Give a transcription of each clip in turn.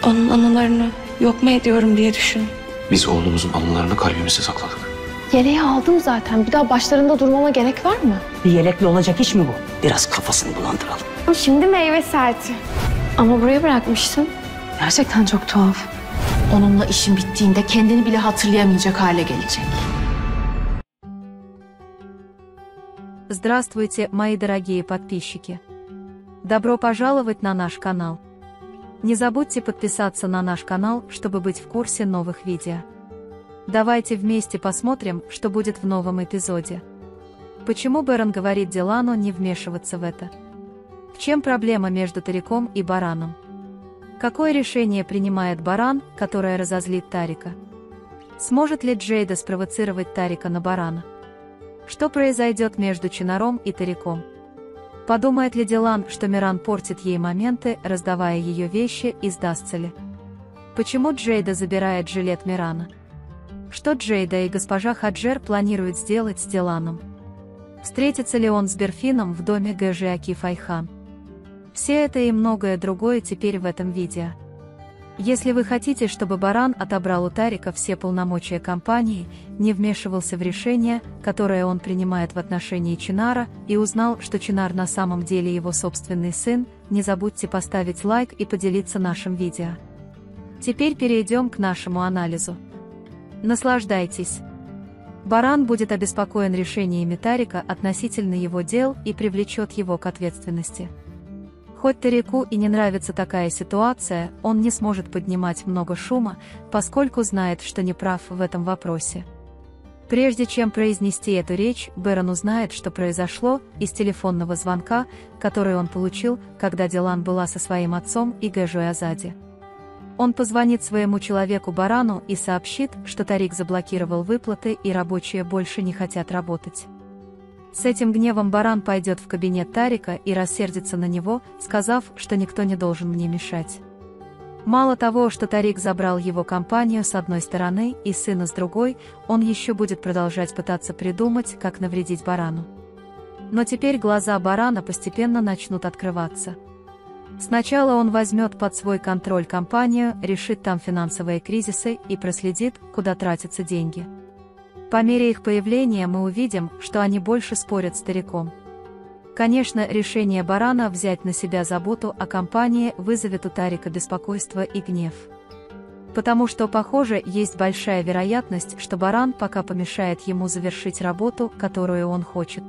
Onun anılarını yok mu ediyorum diye düşün. Biz oğlumuzun anılarını kalbimizde sakladık. Yeleği aldım zaten. Bir daha başlarında durmama gerek var mı? Bir yelekle olacak iş mi bu? Biraz kafasını bulandıralım. Şimdi meyve saati. Ama buraya bırakmıştın. Gerçekten çok tuhaf. Onunla işin bittiğinde kendini bile hatırlayamayacak hale gelecek. Здравствуйте, мои дорогие подписчики! Добро пожаловать на наш канал. Не забудьте подписаться на наш канал, чтобы быть в курсе новых видео. Давайте вместе посмотрим, что будет в новом эпизоде. Почему Бэрон говорит Дилану не вмешиваться в это? В чем проблема между Тариком и Бараном? Какое решение принимает Баран, которое разозлит Тарика? Сможет ли Джейда спровоцировать Тарика на Барана? Что произойдет между Чинаром и Тариком? Подумает ли Дилан, что Миран портит ей моменты, раздавая ее вещи, и сдастся ли? Почему Джейда забирает жилет Мирана? Что Джейда и госпожа Хаджер планируют сделать с Диланом? Встретится ли он с Берфином в доме Гэжи Акиф Айхан? Все это и многое другое теперь в этом видео. Если вы хотите, чтобы Баран отобрал у Тарика все полномочия компании, не вмешивался в решения, которые он принимает в отношении Чинара, и узнал, что Чинар на самом деле его собственный сын, не забудьте поставить лайк и поделиться нашим видео. Теперь перейдем к нашему анализу. Наслаждайтесь! Баран будет обеспокоен решениями Тарика относительно его дел и привлечет его к ответственности. Хоть Тарику и не нравится такая ситуация, он не сможет поднимать много шума, поскольку знает, что не прав в этом вопросе. Прежде чем произнести эту речь, Бэрон узнает, что произошло, из телефонного звонка, который он получил, когда Дилан была со своим отцом и Гэжой Азади. Он позвонит своему человеку Барану и сообщит, что Тарик заблокировал выплаты и рабочие больше не хотят работать. С этим гневом Баран пойдет в кабинет Тарика и рассердится на него, сказав, что никто не должен мне мешать. Мало того, что Тарик забрал его компанию с одной стороны и сына с другой, он еще будет продолжать пытаться придумать, как навредить Барану. Но теперь глаза Барана постепенно начнут открываться. Сначала он возьмет под свой контроль компанию, решит там финансовые кризисы и проследит, куда тратятся деньги. По мере их появления мы увидим, что они больше спорят с Тариком. Конечно, решение Барана взять на себя заботу о компании вызовет у Тарика беспокойство и гнев. Потому что, похоже, есть большая вероятность, что Баран пока помешает ему завершить работу, которую он хочет.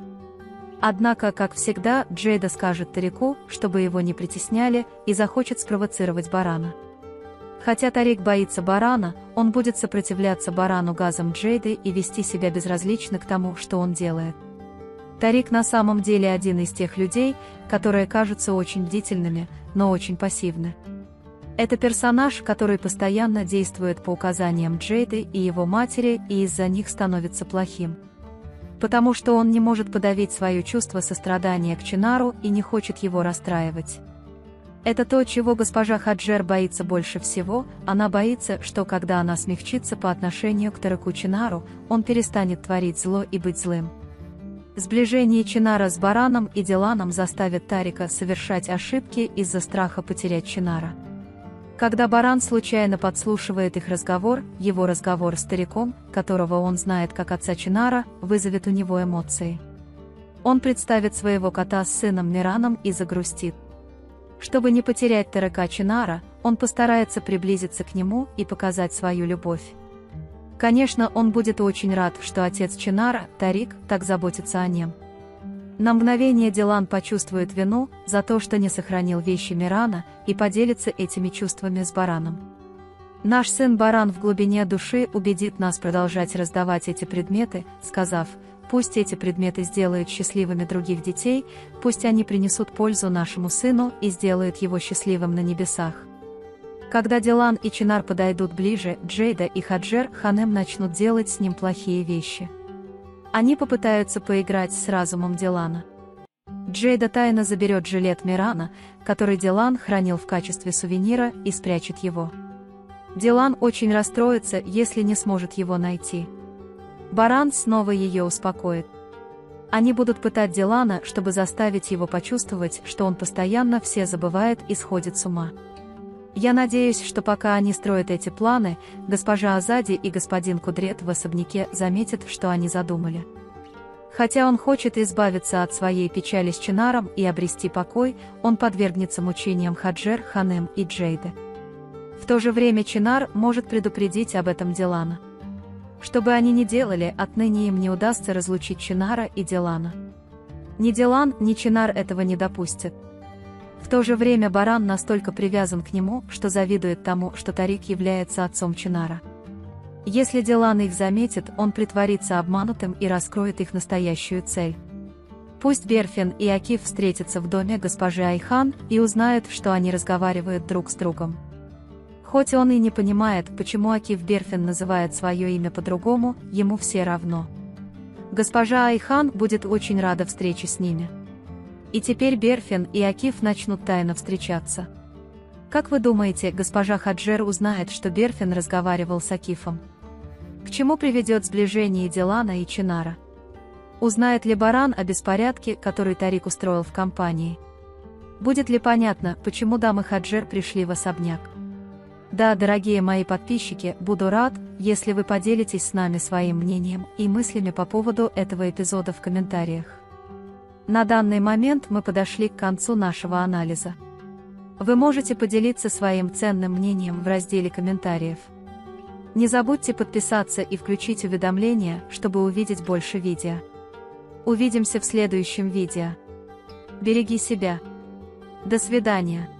Однако, как всегда, Джейда скажет Тарику, чтобы его не притесняли, и захочет спровоцировать Барана. Хотя Тарик боится Барана, он будет сопротивляться Барану газам Джейды и вести себя безразлично к тому, что он делает. Тарик на самом деле один из тех людей, которые кажутся очень бдительными, но очень пассивны. Это персонаж, который постоянно действует по указаниям Джейды и его матери, и из-за них становится плохим. Потому что он не может подавить свое чувство сострадания к Чинару и не хочет его расстраивать. Это то, чего госпожа Хаджер боится больше всего. Она боится, что когда она смягчится по отношению к Тарику Чинару, он перестанет творить зло и быть злым. Сближение Чинара с Бараном и Диланом заставит Тарика совершать ошибки из-за страха потерять Чинара. Когда Баран случайно подслушивает их разговор, его разговор с Тариком, которого он знает как отца Чинара, вызовет у него эмоции. Он представит своего кота с сыном Мираном и загрустит. Чтобы не потерять Тарика Чинара, он постарается приблизиться к нему и показать свою любовь. Конечно, он будет очень рад, что отец Чинара, Тарик, так заботится о нем. На мгновение Дилан почувствует вину за то, что не сохранил вещи Мирана, и поделится этими чувствами с Бараном. Наш сын Баран в глубине души убедит нас продолжать раздавать эти предметы, сказав: пусть эти предметы сделают счастливыми других детей, пусть они принесут пользу нашему сыну и сделают его счастливым на небесах. Когда Дилан и Чинар подойдут ближе, Джейда и Хаджер Ханем начнут делать с ним плохие вещи. Они попытаются поиграть с разумом Дилана. Джейда тайно заберет жилет Мирана, который Дилан хранил в качестве сувенира, и спрячет его. Дилан очень расстроится, если не сможет его найти. Баран снова ее успокоит. Они будут пытать Дилана, чтобы заставить его почувствовать, что он постоянно все забывает и сходит с ума. Я надеюсь, что пока они строят эти планы, госпожа Азади и господин Кудрет в особняке заметят, что они задумали. Хотя он хочет избавиться от своей печали с Чинаром и обрести покой, он подвергнется мучениям Хаджер, Ханем и Джейды. В то же время Чинар может предупредить об этом Дилана. Что бы они ни делали, отныне им не удастся разлучить Чинара и Дилана. Ни Дилан, ни Чинар этого не допустят. В то же время Баран настолько привязан к нему, что завидует тому, что Тарик является отцом Чинара. Если Дилан их заметит, он притворится обманутым и раскроет их настоящую цель. Пусть Берфин и Акиф встретятся в доме госпожи Айхан и узнают, что они разговаривают друг с другом. Хоть он и не понимает, почему Акиф Берфин называет свое имя по-другому, ему все равно. Госпожа Айхан будет очень рада встрече с ними. И теперь Берфин и Акиф начнут тайно встречаться. Как вы думаете, госпожа Хаджер узнает, что Берфин разговаривал с Акифом? К чему приведет сближение Дилана и Чинара? Узнает ли Баран о беспорядке, который Тарик устроил в компании? Будет ли понятно, почему дамы Хаджер пришли в особняк? Да, дорогие мои подписчики, буду рад, если вы поделитесь с нами своим мнением и мыслями по поводу этого эпизода в комментариях. На данный момент мы подошли к концу нашего анализа. Вы можете поделиться своим ценным мнением в разделе комментариев. Не забудьте подписаться и включить уведомления, чтобы увидеть больше видео. Увидимся в следующем видео. Береги себя. До свидания.